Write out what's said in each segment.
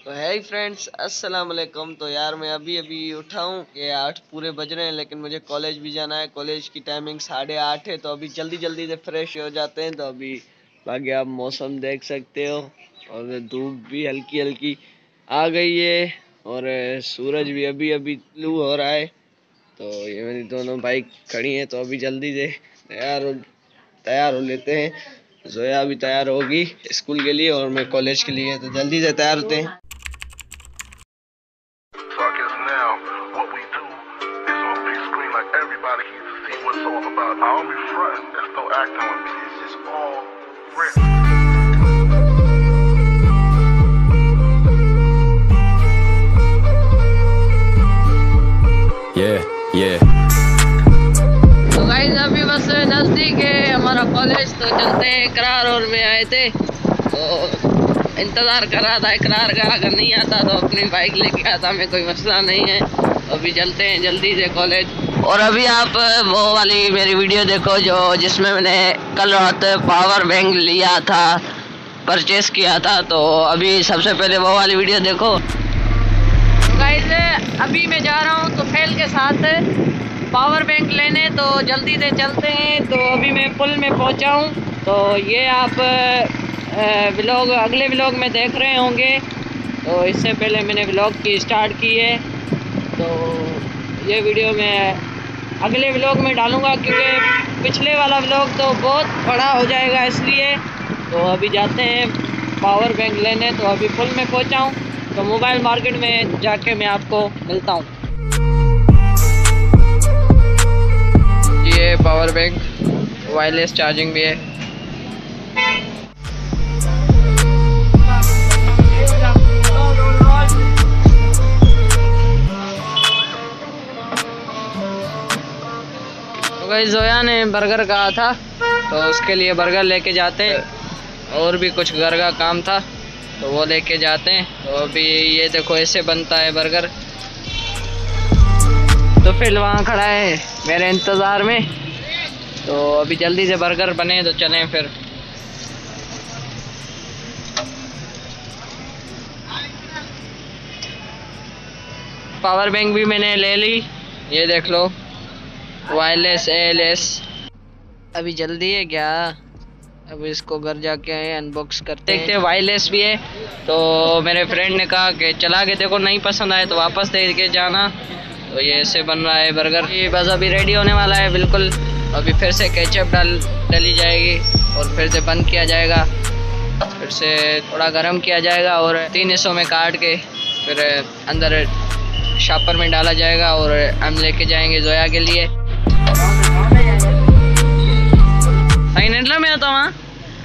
तो है फ्रेंड्स, अस्सलाम वालेकुम। तो यार मैं अभी उठा हूँ, ये 8 पूरे बज रहे हैं, लेकिन मुझे कॉलेज भी जाना है। कॉलेज की टाइमिंग 8:30 है, तो अभी जल्दी से फ्रेश हो जाते हैं। तो अभी बाकी आप मौसम देख सकते हो, और धूप भी हल्की हल्की आ गई है, और सूरज भी अभी ब्लू हो रहा है। तो ये मेरी दोनों बाइक खड़ी हैं, तो अभी जल्दी से तैयार हो लेते हैं। जोया भी तैयार होगी स्कूल के लिए, और मैं कॉलेज के लिए, तो जल्दी से तैयार होते हैं। तो गाइस अभी बस नजदीक है हमारा कॉलेज, तो चलते हैं। इकरार और मैं आए थे, तो इंतजार कर रहा था इकरार का। अगर नहीं आता तो अपनी बाइक लेके आता, में कोई मसला नहीं है। अभी चलते हैं जल्दी से कॉलेज। और अभी आप वो वाली मेरी वीडियो देखो जिसमें मैंने कल रात पावर बैंक लिया था, परचेस किया था। तो अभी सबसे पहले वो वाली वीडियो देखो। तो गाइस अभी मैं जा रहा हूँ तुफैल के साथ पावर बैंक लेने, तो जल्दी से चलते हैं। तो अभी मैं पुल में पहुंचा हूं, तो ये आप अगले व्लॉग में देख रहे होंगे। तो इससे पहले मैंने व्लॉग की स्टार्ट की है, तो ये वीडियो मैं अगले व्लॉग में डालूंगा, क्योंकि पिछले वाला व्लॉग तो बहुत बड़ा हो जाएगा, इसलिए। तो अभी जाते हैं पावर बैंक लेने। तो अभी पुल में पहुंचा हूं, तो मोबाइल मार्केट में जाके मैं आपको मिलता हूं। ये पावर बैंक वायरलेस चार्जिंग भी है। तो गाइस जोया ने बर्गर कहा था, तो उसके लिए बर्गर लेके जाते हैं। और भी कुछ घर का काम था, तो वो लेके जाते हैं। तो अभी ये देखो ऐसे बनता है बर्गर। तो फिर वहाँ खड़ा है मेरे इंतज़ार में, तो अभी जल्दी से बर्गर बने तो चलें फिर। पावर बैंक भी मैंने ले ली, ये देख लो, वायरलेस ALS। अभी जल्दी है क्या? अब इसको घर जाके अनबॉक्स करते हैं, देखते हैं। वायरलेस भी है, तो मेरे फ्रेंड ने कहा कि चला के देखो, नहीं पसंद आए तो वापस दे के जाना। तो ये ऐसे बन रहा है बर्गर। ये बस अभी रेडी होने वाला है बिल्कुल। अभी फिर से केचप डाली जाएगी, और फिर से बंद किया जाएगा, फिर से थोड़ा गर्म किया जाएगा, और 3 हिस्सों में काट के फिर अंदर शॉपर में डाला जाएगा, और हम लेके जाएंगे जोया के लिए। सही निंद्र में होता वहाँ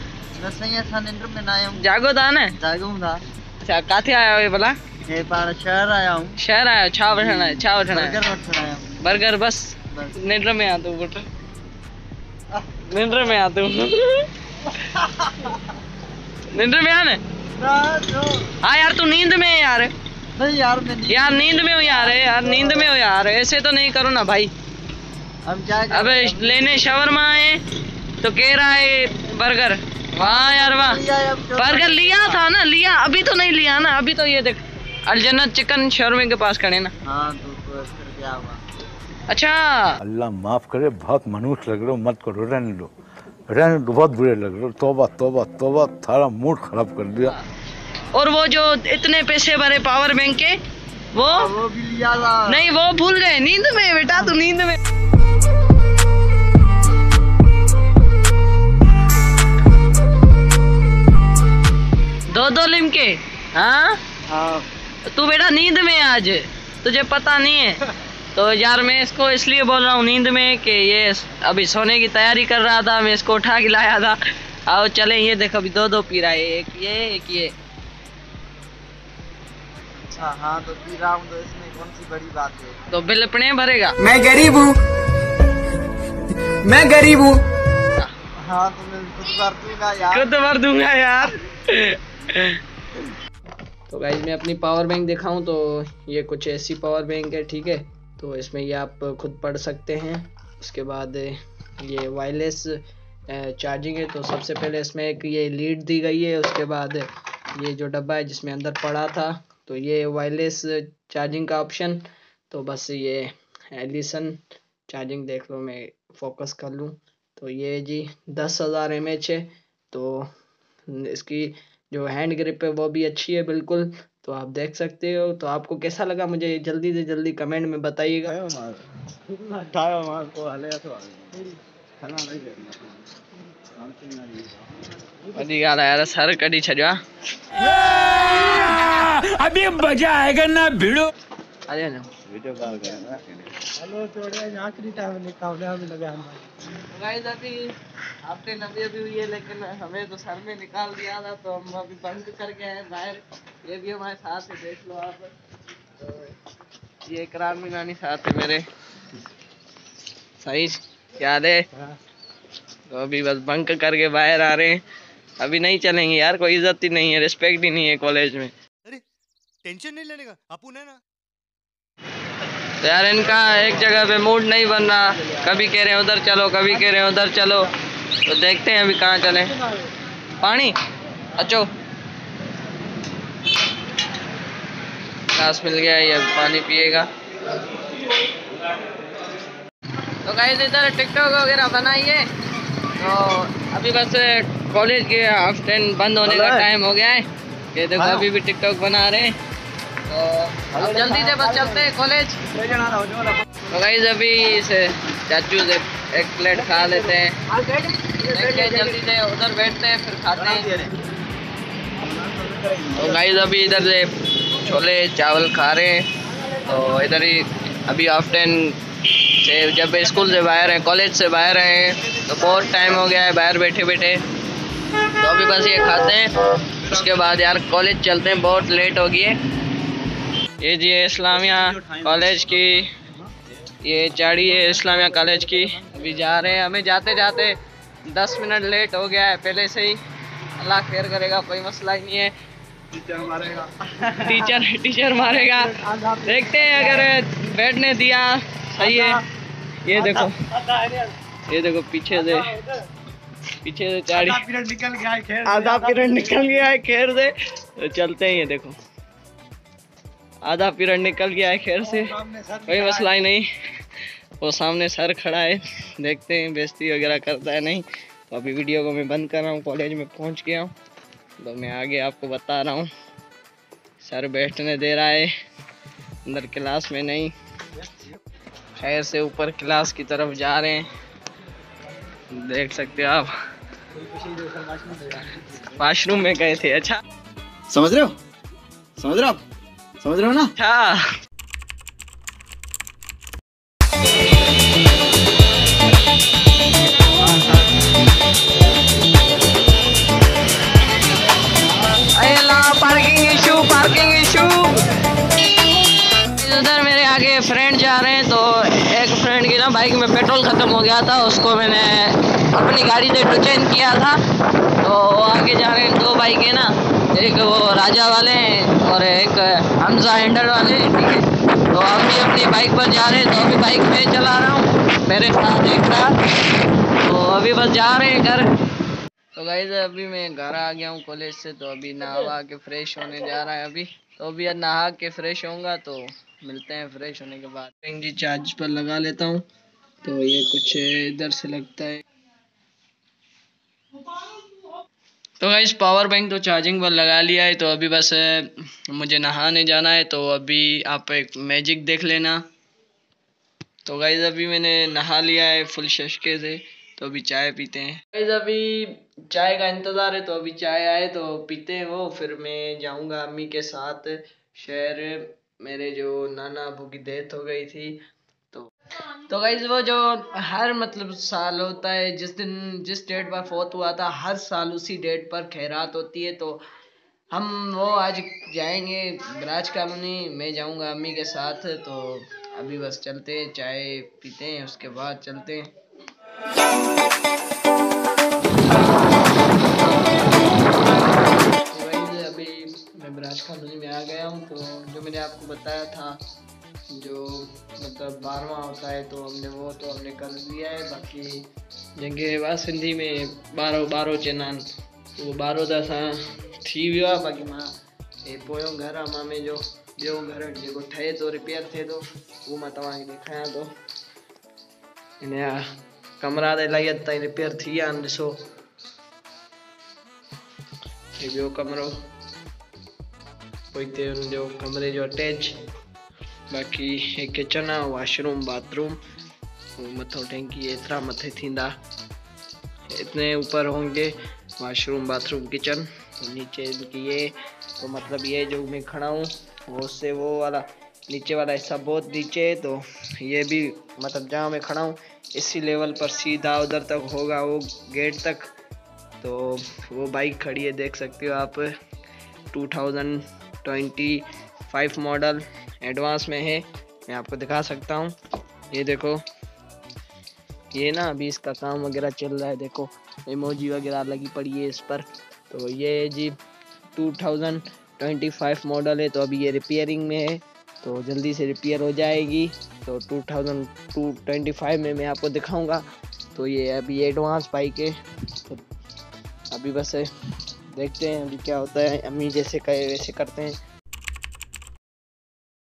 जागो था ना? अच्छा, काथे आया हो ये भला? शहर आया हूँ। शहर आया? छा बैठना है, छा बैठना है? बर्गर बस। निंद्र में आता हूँ, निंद्र में आता हूँ। निंद्र में आने? हाँ यार, तू नींद में है यार। नहीं यार, यार नींद में हो यार, नींद में हो यार, ऐसे तो नहीं करो ना भाई। हम क्या अबे लेने शवरमा आए तो कह रहा है बर्गर। वाह यार वाह, बर्गर लिया था ना? लिया? अभी तो नहीं लिया ना, अभी तो ये देख अलजन्नत चिकन शवरमे के पास खड़े ना। हाँ, तो फिर क्या हुआ? अच्छा, अल्लाह माफ करे, बहुत मनुष्य लग रहे हो, मत करो, रहने दो, बहुत बुरे लग रहे हो। तौबा तौबा तौबा, थारा मूड खराब कर दिया। और वो जो इतने पैसे भरे पावर बैंक के, वो भी लिया था। नहीं, वो भूल गए। नींद में बेटा, तू नींद में। दो लिमके। हाँ, तू बेटा नींद में आज, तुझे पता नहीं है। तो यार मैं इसको इसलिए बोल रहा हूँ नींद में कि ये अभी सोने की तैयारी कर रहा था, मैं इसको उठा के लाया था। आओ चलें। ये देख अभी दो पी रहा है, एक ये। अच्छा हाँ, तो पी रहा हूँ, तो इसमें कौन सी बड़ी बात है? तो बिल अपने भरेगा। मैं गरीब हूँ। हाँ, तो मैं खुद भर दूंगा यार। खुद भर दूंगा यार। तो गाइस मैं अपनी पावर बैंक दिखाऊं, तो ये कुछ ऐसी पावर बैंक है, ठीक है। तो इसमें ये आप खुद पढ़ सकते हैं। उसके बाद ये वायरलेस चार्जिंग है। तो सबसे पहले इसमें एक ये लीड दी गई है, उसके बाद ये जो डब्बा है जिसमें अंदर पड़ा था, तो ये वायरलेस चार्जिंग का ऑप्शन। तो बस ये एलिसन चार्जिंग देख लो, मैं फोकस कर लूँ तो ये जी 10,000 mAh है। तो इसकी जो हैंड ग्रिप है वो भी अच्छी है बिल्कुल। तो आप देख सकते हो। तो आपको कैसा लगा मुझे जल्दी से जल्दी कमेंट में बताइएगा। वॾी ॻाल्हि आहे यार, सर कढी छॾियो अभी मजा आएगा ना भिड़ो। अरे न वीडियो कॉल करना। हेलो छोड़े आखिरी टाइम निकाल अभी लगा गाइस अभी आपने नदी अभी हुई है, लेकिन हमें तो सर में निकाल दिया था, तो हम अभी बंद करके आए बाहर। ये भी हमारे साथ है, देख लो आप। तो ये इकरार मीनानी साथ है मेरे, सही याद है। तो अभी बस बंक करके बाहर आ रहे हैं। अभी नहीं चलेंगे यार, कोई इज्जत ही नहीं है, रिस्पेक्ट ही नहीं है कॉलेज में। अरे टेंशन नहीं लेने का, अपुन है ना। तो यार इनका एक जगह पे मूड नहीं बन रहा, कभी कह रहे हैं उधर चलो, कभी कह रहे हैं उधर चलो। तो देखते हैं अभी कहाँ चले। पानी अच्छो ग्लास मिल गया, ये पानी पिएगा। तो गाइस इधर टिकटॉक वगैरह बनाइए। तो अभी बस कॉलेज के हाफ 10 बंद होने का टाइम हो गया है। ये देखो अभी भी टिकटॉक बना रहे हैं। तो अब जल्दी से बस चलते हैं कॉलेज। तो गाइस अभी इस चाचू से एक प्लेट खा लेते हैं, देखते जल्दी से उधर बैठते हैं फिर खाते हैं। तो गाइस अभी इधर से छोले चावल खा रहे हैं। तो इधर ही अभी हाफ 10 से जब स्कूल से बाहर हैं, कॉलेज से बाहर आए हैं, तो बहुत टाइम हो गया है बाहर बैठे बैठे। तो अभी बस ये खाते हैं, उसके बाद यार कॉलेज चलते हैं, बहुत लेट हो गई है। ये जी इस्लामिया कॉलेज की, ये चाड़ी है इस्लामिया कॉलेज की। अभी जा रहे हैं, हमें जाते जाते 10 मिनट लेट हो गया है पहले से ही। अल्लाह खैर करेगा, कोई मसला ही नहीं है। टीचर मारेगा, देखते हैं अगर बैठने दिया सही है। ये देखो पीछे से चाड़ी आधा पीरियड निकल गया है खैर से। तो चलते हैं, ये देखो आधा पीरियड निकल गया है खैर से, कोई मसला ही नहीं। वो सामने सर खड़ा है, देखते हैं बेइज्जती वगैरह करता है नहीं। तो अभी वीडियो को मैं बंद कर रहा हूँ, कॉलेज में पहुँच गया हूँ। तो मैं आगे आपको बता रहा हूँ। सर बैठने दे रहा है अंदर क्लास में नहीं, खैर से ऊपर क्लास की तरफ जा रहे हैं, देख सकते हो आप। वॉशरूम में गए थे। अच्छा समझ रहे हो ना। अच्छा पार्किंग इशू। इधर मेरे आगे फ्रेंड जा रहे हैं। तो एक फ्रेंड की ना बाइक में पेट्रोल ख़त्म हो गया था, उसको मैंने अपनी गाड़ी से चेंज किया था। तो आगे जा रहे हैं, 2 बाइक है ना, एक वो राजा वाले हैं और एक हमजा हैंडल वाले, ठीक है। तो हम भी अपनी बाइक पर जा रहे हैं। तो अभी बाइक में चला रहा हूँ, मेरे साथ एक रहा। तो अभी बस जा रहे हैं घर। तो गाइस अभी मैं घर आ गया हूँ कॉलेज से। तो अभी नहा के फ्रेश होने जा रहा है अभी। तो अभी नहा के फ्रेश होऊंगा, तो मिलते हैं फ्रेश होने के बाद। जी चार्ज पर लगा लेता हूँ। तो ये कुछ इधर से लगता है। तो गाइस पावर बैंक तो चार्जिंग पर लगा लिया है। तो अभी बस मुझे नहाने जाना है। तो अभी आप एक मैजिक देख लेना। तो गाइस अभी मैंने नहा लिया है फुल शशके से। तो अभी चाय पीते हैं। गाइस अभी चाय का इंतज़ार है। तो अभी चाय आए तो पीते हैं वो, फिर मैं जाऊंगा अम्मी के साथ शहर। मेरे जो नाना अबू की डेथ हो गई थी। तो गाइस वो जो हर मतलब साल होता है, जिस डेट पर फौत हुआ था, हर साल उसी डेट पर खैरात होती है। तो हम वो आज जाएंगे बराज कॉलोनी, मैं जाऊंगा अम्मी के साथ। तो अभी बस चलते हैं, चाय पीते हैं, उसके बाद चलते हैं। अभी मैं बराज कॉलोनी में आ गया हूँ। तो जो मैंने आपको बताया था, जो मतलब 12वां होता है, तो हमने कर दिया है। बाकी जंगे सिंधी में 12 चेनान, वो 12 दा थी वियो आहे बाक़ी मां हे पोयों घर आहे मामे जो ॿियो घर जेको ठहे थो रिपेयर थिए थो उहो मां तव्हांखे ॾेखारियां थो। हिन जा कमरा त इलाही हद ताईं रिपेयर थी विया आहिनि। ॾिसो हे ॿियो कमरो पोइ हिते हुनजो कमरे जो अटैच, बाक़ी हे किचन आहे, वॉशरूम बाथरूम, मथो टैंकी एतिरा मथे थींदा, इतने ऊपर होंगे वॉशरूम बाथरूम किचन। नीचे ये तो मतलब ये जो मैं खड़ा हूँ वो से वो वाला नीचे वाला हिस्सा बहुत नीचे है, तो ये भी मतलब जहाँ मैं खड़ा हूँ इसी लेवल पर सीधा उधर तक होगा वो गेट तक। तो वो बाइक खड़ी है देख सकते हो आप, 2025 मॉडल एडवांस में है। मैं आपको दिखा सकता हूँ, ये देखो ये ना अभी इसका काम वगैरह चल रहा है, देखो इमोजी वगैरह लगी पड़ी है इस पर। तो ये जी 2025 मॉडल है, तो अभी ये रिपेयरिंग में है, तो जल्दी से रिपेयर हो जाएगी। तो 2025 में मैं आपको दिखाऊंगा। तो ये अभी एडवांस बाइक है, तो अभी बस देखते हैं अभी क्या होता है। अम्मी जैसे कहे वैसे करते हैं।